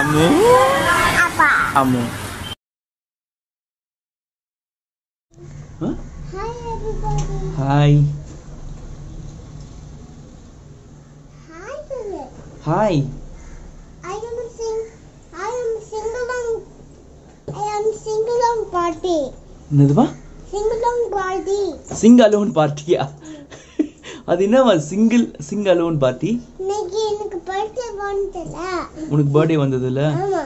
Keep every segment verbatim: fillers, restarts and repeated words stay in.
Mu. Apa? Amu. Huh? Hi everybody. Hi. Hi Philip. Hi. I am sing. I am single on. I am single on party. என்னதுப்பா? Single on party. Sing alone party-யா? அது என்னவா single Singh alone party? இன்னைக்கு எனக்கு birthday வந்துல. உனக்கு birthday வந்ததுல? ஆமா.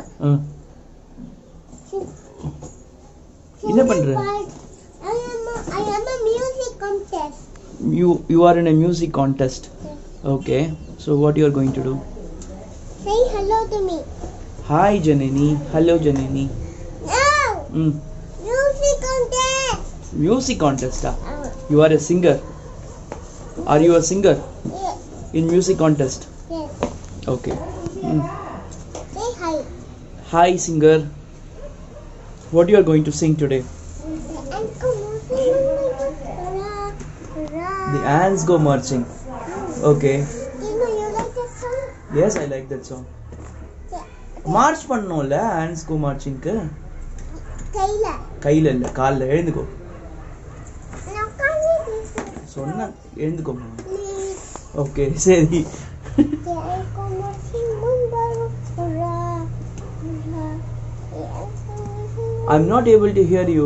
என்ன பண்ற? I am a, I am a music contest. You you are in a music contest. Yes. Okay. So what you are going to do? Say hello to me. Hi Janani. Hello Janani. No. Mm. Music contest. Music contest. Ah. Uh, You are a singer. Are you a singer yes. in music contest? Yes. Okay. Mm. Say hi. Hi singer. What you are going to sing today? And come on, sing. Hurrah, hurrah. The ants go marching. Okay. You know you like that song? Yes, I like that song. March பண்ணோம்ல ants go marching க்கு. கையில. கையில இல்ல கால்ல எழுந்துக்கோ. நான் காலையில சொன்னா எழுந்துக்கோ. Okay சரி. I'm not able to hear you.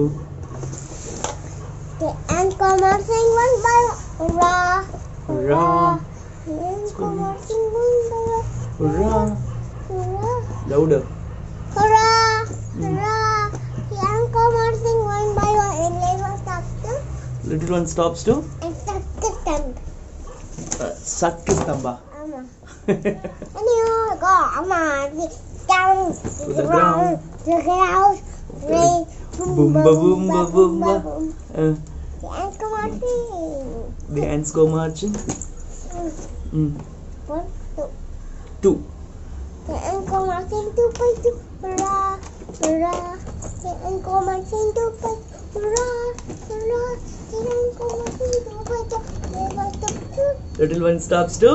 The ants go marching one by one. Hurrah! Hurrah! The ants go marching one by one. Hurrah! Hurrah! Louder. Hurrah! Hurrah! The ants go marching one by one. And little one stops to. Little one stops to And suck the thumb. uh, suck his thumb. Amma. And you go, Amma, down to the ground, to the house, rain, Boom ba boom ba boom ba. Uh, The ants go marching. the ants go marching. Mm. One, two. Two. The ants go marching two by two. Hurrah! Hurrah! The ants go marching two by two. Hurrah! Hurrah! The ants go marching two by two. Two by two. Two. Little one stops to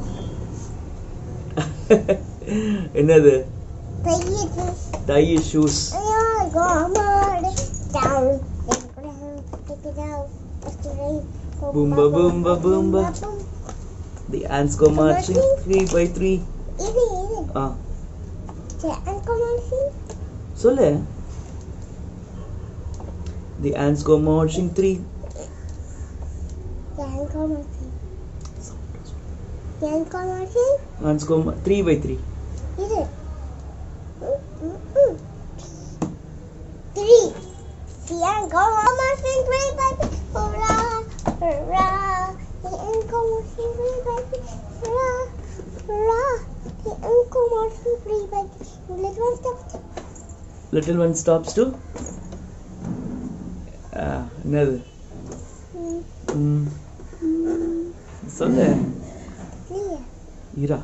என்னது? Take it. Tie his shoes. I go mad down. Take it down. Take it down. It's the rain. Boom ba boom ba boom ba. The ants go marching three by three. Easy, easy. Ah, The ants go marching. சொல்லு. The ants go marching three. The ants go marching. The ants go marching. Ants go ma- three by three. Is it? Mm, mm, mm. Three. The ants go marching three by three. Hurrah! Hurrah! The ants go marching three by three. Hurrah! Hurrah! The ants go marching three by three. Little one stops. Little one stops to ah, என்னது? Mm, ம், mm, சொல்லு. clear. Ira.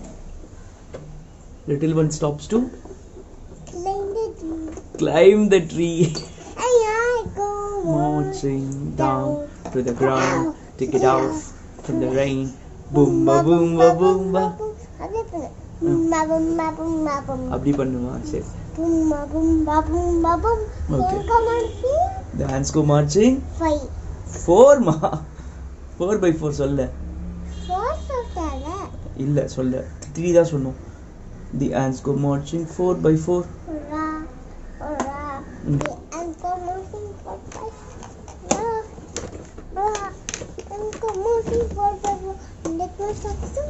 Little one stops to Climb the tree. climb the tree. And I go Marching down to the ground, take it out from the rain. Boom ba boom ba boom ba. அப்படியே பண்ணு. Boom ba boom ba boom ba boom. அப்படி பண்ணுமா? சரி. Boom ba boom ba boom ba boom. Okay. Here come on see. The ants go marching Five. four ma. four by four சொல்ல. Four சொல்றால. இல்ல சொல்ல. three தான் சொன்னோம். The ants go marching four by four. Hurrah! Hurrah! Mm. The ants go marching four by four. Hurrah! Hurrah! The ants go marching four by four. Let me stop to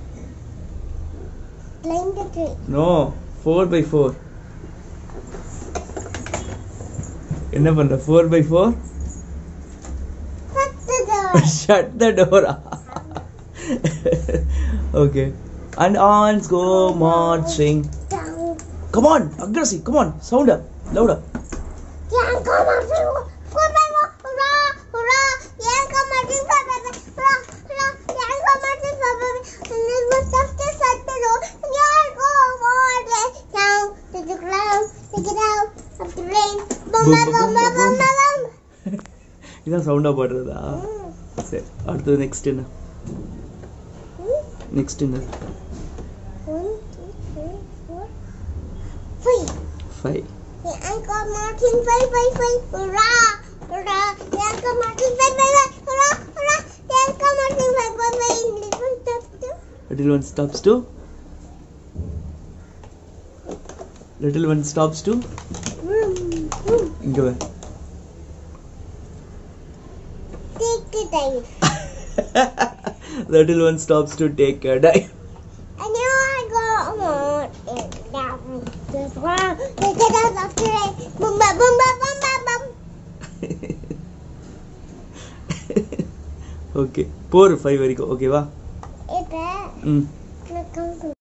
climb the tree. No, four by four. என்ன பண்ற? four by four? Shut the door. Shut the door. Okay. And ants go marching. Down. Come on, aggressive. Come on, sound up, louder. The ants go marching four by four. Hurrah! Hurrah! The ants go marching four by four. Hurrah! Hurrah! The ants go marching four by four. And it was just to shut the door. And the ants go marching down to the ground. Take it out of the rain. Boom, Boom, ba, boom, boom, ba, boom, boom, ba, boom. இதான் சவுண்டா பாடுறதா? Mm. சரி, அடுத்தது next என்ன? Hmm? Next என்ன? One, two, three, four. Five. Five. The Uncle Martin, five, five, five. Hurrah! Hurrah! The Uncle Martin, five, five, five. Hurrah! Hurrah! The Uncle Martin, five, five, five. Little stop to. Little one stops to. Little one stops to. Vroom, vroom. Inga va. Take a dive. Little one stops to take a dive. And now I go on and down this one. Take it out of the rain. Boom, ba, boom, ba, boom, ba, boom. Okay. Four, five, very good. Okay, va. It's Mm. a